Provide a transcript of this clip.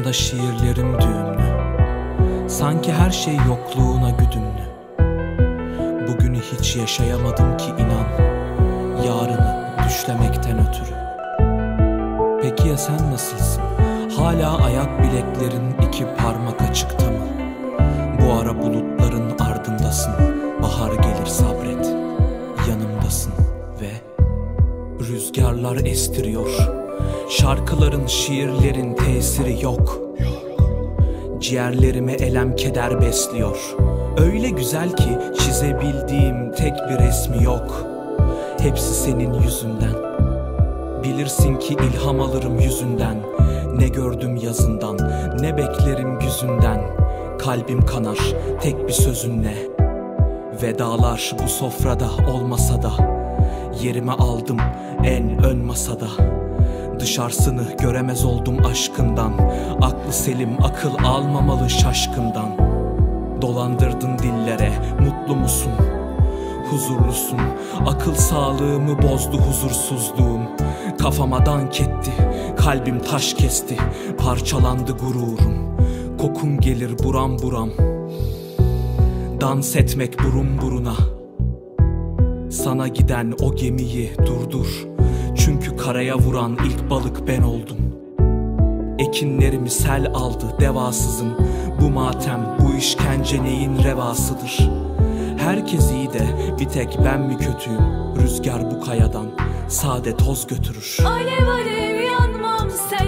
Kafamda şiirlerim düğümlü, sanki her şey yokluğuna güdümlü. Bugünü hiç yaşayamadım ki inan, yarını düşlemekten ötürü. Peki ya sen nasılsın? Hala ayak bileklerin iki parmak açıkta mı? Bu ara bulutların ardındasın, bahar gelir sabret, yanımdasın ve rüzgarlar estiriyor. Şarkıların, şiirlerin tesiri yok. Ciğerlerime elem keder besliyor. Öyle güzel ki çizebildiğim tek bir resmi yok. Hepsi senin yüzünden. Bilirsin ki ilham alırım yüzünden. Ne gördüm yazından, ne beklerim yüzünden. Kalbim kanar tek bir sözünle. Vedalar bu sofrada olmasa da yerimi aldım en ön masada. Dışarısını göremez oldum aşkından. Aklı selim akıl almamalı şaşkından. Dolandırdın dillere, mutlu musun? Huzurlusun, akıl sağlığımı bozdu huzursuzluğum. Kafama dank etti, kalbim taş kesti. Parçalandı gururum, kokun gelir buram buram. Dans etmek burun buruna. Sana giden o gemiyi durdur. Çünkü karaya vuran ilk balık ben oldum. Ekinlerimi sel aldı devasızım. Bu matem, bu işkence neyin revasıdır? Herkes iyi de bir tek ben mi kötüyüm? Rüzgar bu kayadan sade toz götürür. Alev alev yanmam sen